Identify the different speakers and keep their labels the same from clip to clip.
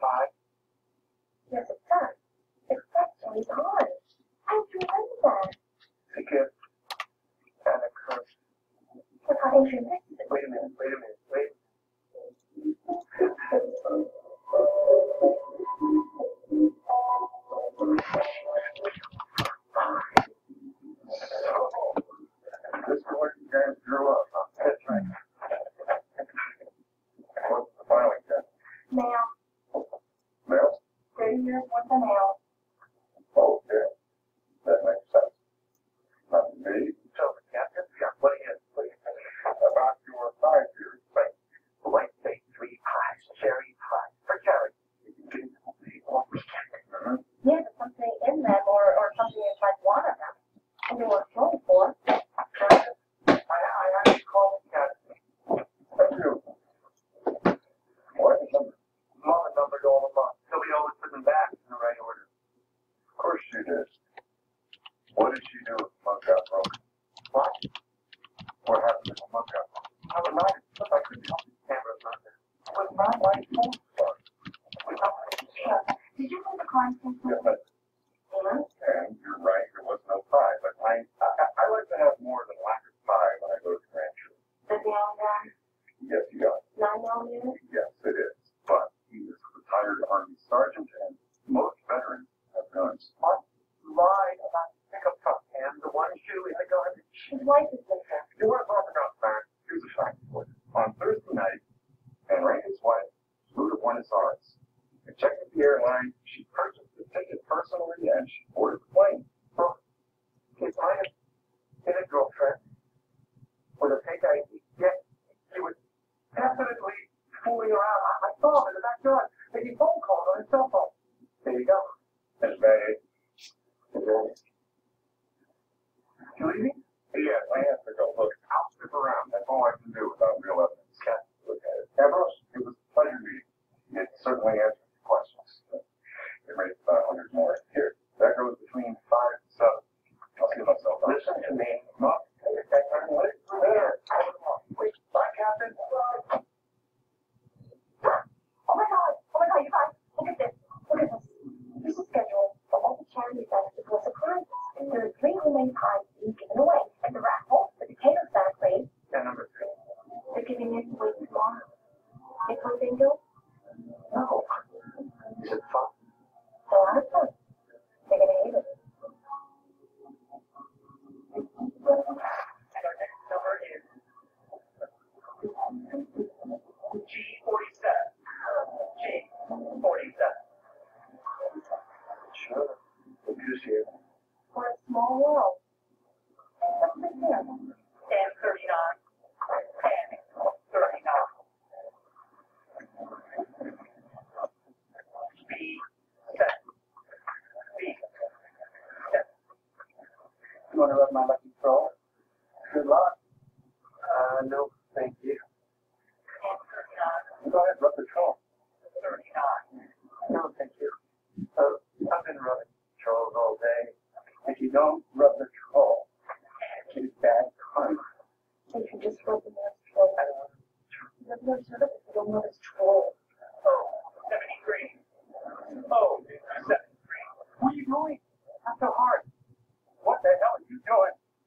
Speaker 1: Yes, it does. It's actually on. How'd you remember that?
Speaker 2: Ticket and a curse.
Speaker 1: But how did you miss it?
Speaker 2: Wait a minute. This boy you guys grew up, huh? That's right. What's the filing test?
Speaker 1: Mail.
Speaker 2: Mail?
Speaker 1: 30 years worth of mail.
Speaker 2: Okay. That makes sense. Not me. So, Captain, what do you think about your 5 years? Let's say 3 pies, cherry pie, for Jerry.
Speaker 1: Yeah, but something in them or something inside one of them. And they were going for.
Speaker 2: I have to call the Captain. Thank you. What? Mama numbered all the months. So we always put them back in the right order. Of course she did. What did she do if the mug got broken? What? What happened if the mug got broken? I was not. I couldn't help the camera under. It was not my fault, son.
Speaker 1: Did you put the coin in?
Speaker 2: Yes, I did. And you're right, there was no pie, but I like to have more than lack of pie when I go to grandchildren.
Speaker 1: The young gun?
Speaker 2: Yes, you got it.
Speaker 1: 9mm?
Speaker 2: Yes, it is. But he is a retired Army sergeant, and most veterans have guns. What? Lied about the pickup truck and the one shoe in the garbage.
Speaker 1: His wife is with her.
Speaker 2: You want to talk about that? Here's a fact for you. On Thursday night, Henry, his wife, flew to Buenos Aires. They checked with the airline. She purchased the ticket personally, and she boarded the plane. So, if I had been a girlfriend with a fake ID, yes, he was definitely fooling around. I saw him in the backyard making phone calls on his cell phone. There you go. That's bad. You leaving? Yes, I have to go. Look, I'll stick around. That's all I can do without real evidence. Can't look at it. Ambrose, it was a pleasure meeting you. It certainly answered your questions. It raised about 100 more. Here, that goes between 5 and 7. I'll see myself out. Listen to me. No. Wait, bye, Captain.
Speaker 1: Oh my god, you guys, look at this. This is scheduled for all the charity events because surprises. There are 3 homemade pies being given away at the raffle, the potato salad craze.
Speaker 2: And number 3.
Speaker 1: They're giving it away tomorrow. They play bingo?
Speaker 2: No. Is it fun?
Speaker 1: It's a lot of fun. They're gonna hate it.
Speaker 2: And our next number is G47. G47. Sure. Look who's here.
Speaker 1: For a small world. What's this here?
Speaker 2: 1039. 1039. B7. You want to rub my lucky troll? Good luck. No, thank you. 1039. Go ahead, rub the troll. 39. No, thank you. I've been rubbing trolls all day. If you don't rub the troll, it's bad karma.
Speaker 1: They should just rub the nose troll.
Speaker 2: I don't want to.
Speaker 1: Rub the nose troll if you don't know it's troll.
Speaker 2: Oh, 73. Oh, 73. What are you doing? Not so hard. What the hell are you doing?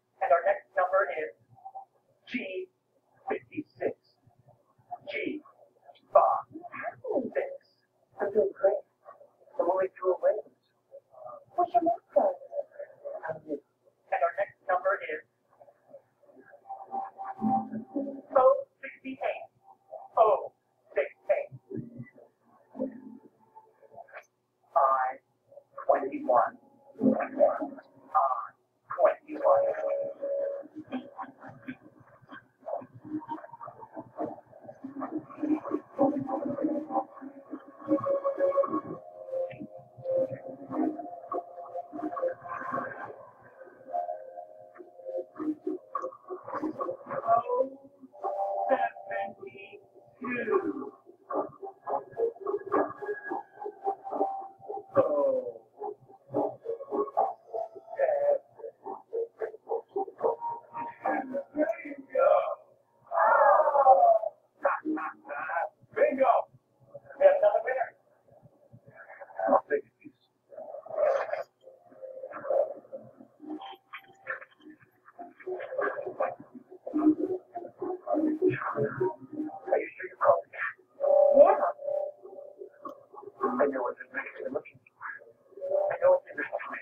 Speaker 2: I know what they're looking for. I know what they're doing.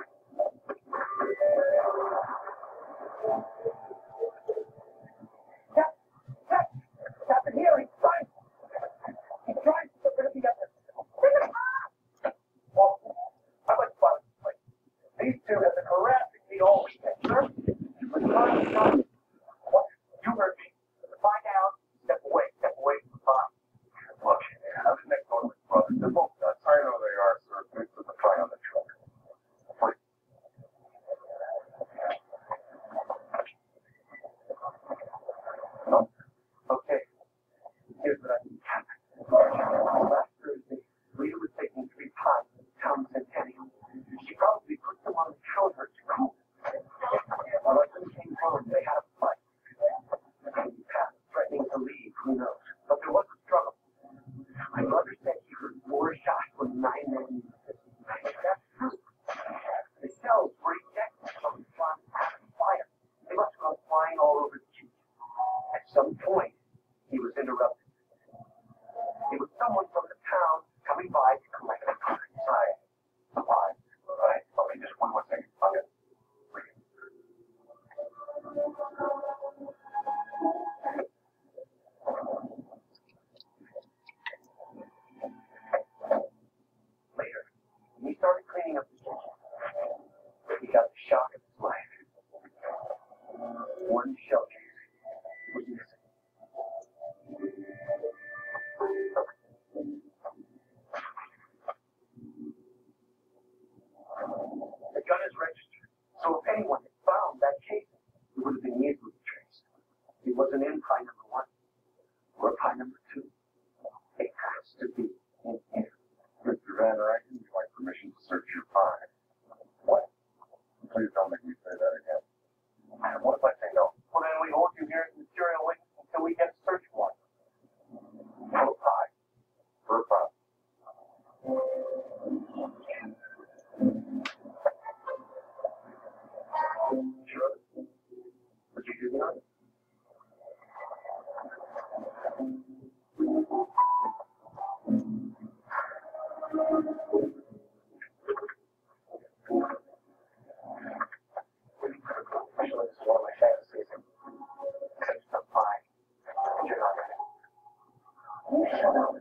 Speaker 2: Stop it here. He's trying to get rid of the others. Well, how much fun is this place? These two have been harassing me all weekend, sir. But trying to stop. What? You heard me. Find out. Step away from the fire. Look, I was next door to his brother. They're both nuts. I know they are, sir. Thanks for the try on the truck. Please. No? Okay. Here's what I need to happen. Last Thursday, Rita was taking 3 pies to the town centennial. She probably put them on the counter to cool. When my son came home, they had a fight. Pat threatening to leave, who knows? But there was a struggle. My brother said he heard 4 shots when 9 men used it. That's true. The shells were ejected from the front fire. They must have gone flying all over the kitchen. At some point, he was interrupted. It was someone from the town coming by to collect the pies. Sorry. Supplies. Right. Okay, just one more second. Okay. Later, when he started cleaning up the kitchen, he got the shock of his life. One shell case was missing. The gun is registered, so if anyone had found that case, it would have been easily traced. It wasn't in pie number 1 or pie number 2. It has to be in here. Mr. Van Ryken, would you like permission to search your pie? What? Please don't make me say that again. What if I say no? Well, then we hold you here as material witness until we get a search warrant. For a pie. For a pie. Sure. Would you do that? Actually, this is one of my fantasies. Except it's not pie. And you're not in it.
Speaker 1: You shut up.